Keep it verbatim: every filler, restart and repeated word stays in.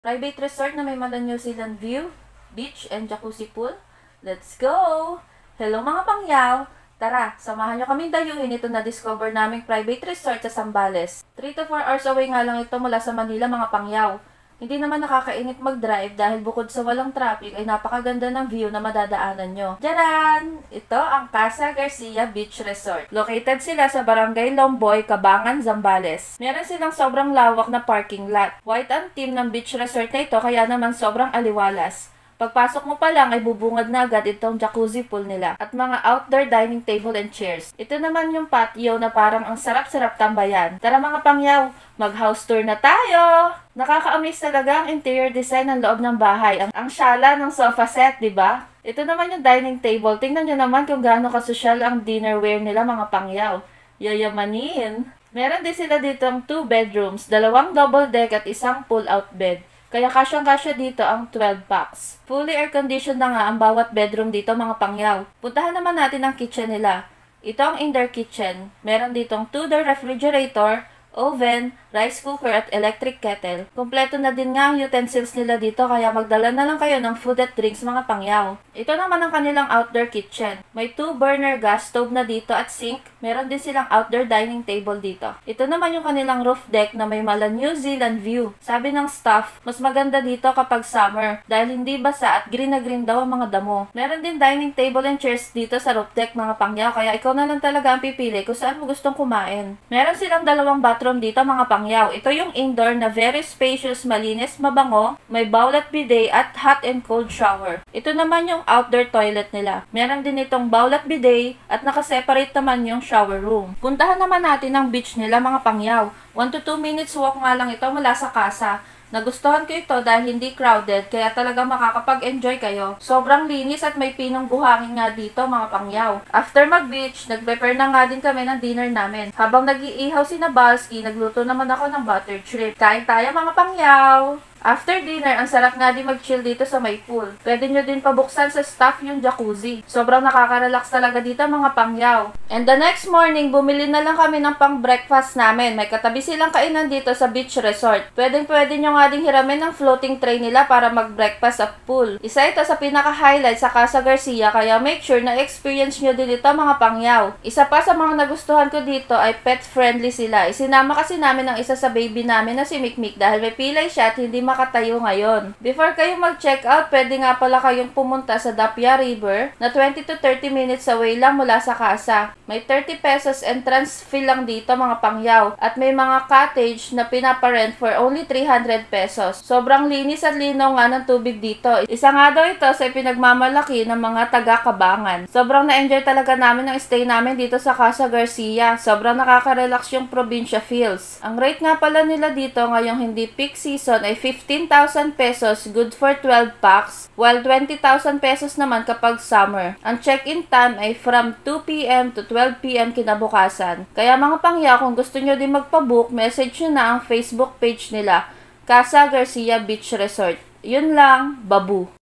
Private resort na may mala New Zealand view, beach, and jacuzzi pool. Let's go! Hello mga pangyaw! Tara, samahan nyo kaming dayuhin ito na discover naming private resort sa Zambales. three to four hours away nga lang ito mula sa Manila mga pangyaw. Hindi naman nakakainit mag-drive dahil bukod sa walang traffic ay napakaganda ng view na madadaanan nyo. Diyaran! Ito ang Casa Garcia Beach Resort. Located sila sa Barangay Lomboy, Cabangan, Zambales. Meron silang sobrang lawak na parking lot. White ang theme ng beach resort na ito kaya naman sobrang aliwalas. Pagpasok mo pa lang ay bubungad na agad itong jacuzzi pool nila at mga outdoor dining table and chairs. Ito naman yung patio na parang ang sarap-sarap tambayan. Tara mga pangyaw, mag-house tour na tayo! Nakaka-amaze talaga ang interior design ng loob ng bahay. Ang, ang syala ng sofa set, di ba? Ito naman yung dining table. Tingnan nyo naman kung gaano kasosyal ang dinnerware nila mga pangyaw. Yayamanin! Meron din sila dito ang two bedrooms, dalawang double deck at isang pull-out bed. Kaya kasyang-kasya dito ang twelve packs. Fully air-conditioned na nga ang bawat bedroom dito mga pangyaw. Puntahan naman natin ang kitchen nila. Ito ang indoor kitchen. Meron ditong two-door refrigerator, oven, rice cooker at electric kettle. Kompleto na din nga ang utensils nila dito kaya magdala na lang kayo ng food at drinks mga pangyaw. Ito naman ang kanilang outdoor kitchen. May two burner gas stove na dito at sink. Meron din silang outdoor dining table dito. Ito naman yung kanilang roof deck na may mala New Zealand view. Sabi ng staff, mas maganda dito kapag summer dahil hindi basa at green na green daw ang mga damo. Meron din dining table and chairs dito sa roof deck mga pangyaw kaya ikaw na lang talaga ang pipili kung saan mo gustong kumain. Meron silang dalawang bathroom dito mga pangyaw. Ito yung indoor na very spacious, malinis, mabango, may bowl at bidet at hot and cold shower. Ito naman yung outdoor toilet nila. Meron din itong bowl at bidet at nakaseparate naman yung shower room. Puntahan naman natin ang beach nila mga pangyaw. one to two minutes walk nga lang ito mula sa casa. Nagustuhan ko ito dahil hindi crowded kaya talagang makakapag-enjoy kayo. Sobrang linis at may pinong buhangin nga dito mga pangyaw. After mag-beach, nag-prepare na nga din kami ng dinner namin. Habang nag-iihaw si Nabalski, nagluto naman ako ng buttered shrimp. Kain tayo mga pangyaw! After dinner, ang sarap nga din mag-chill dito sa may pool. Pwede nyo din pabuksan sa staff yung jacuzzi. Sobrang nakaka-relax talaga dito mga pangyaw. And the next morning, bumili na lang kami ng pang-breakfast namin. May katabi silang kainan dito sa beach resort. Pwede-pwede nyo nga din hiramin ng floating tray nila para mag-breakfast sa pool. Isa ito sa pinaka-highlight sa Casa Garcia kaya make sure na experience nyo din ito mga pangyaw. Isa pa sa mga nagustuhan ko dito ay pet-friendly sila. Isinama kasi namin ang isa sa baby namin na si Mikmik dahil may pilay siya at hindi makatayo ngayon. Before kayo mag-check out, pwede nga pala kayong pumunta sa Dapia River na twenty to thirty minutes away lang mula sa casa. May thirty pesos entrance fee lang dito mga pangyaw at may mga cottage na pinaparent for only three hundred pesos. Sobrang linis at linaw nga ng tubig dito. Isa nga daw ito sa pinagmamalaki ng mga taga-Cabangan. Sobrang na-enjoy talaga namin ang stay namin dito sa Casa Garcia. Sobrang nakaka-relax yung probinsya feels. Ang rate nga pala nila dito ngayong hindi peak season ay fifteen thousand pesos, good for twelve packs, while twenty thousand pesos naman kapag summer. Ang check-in time ay from two p m to twelve p m kinabukasan. Kaya mga pangya, kung gusto nyo din magpabook, message nyo na ang Facebook page nila, Casa Garcia Beach Resort. Yun lang, babu!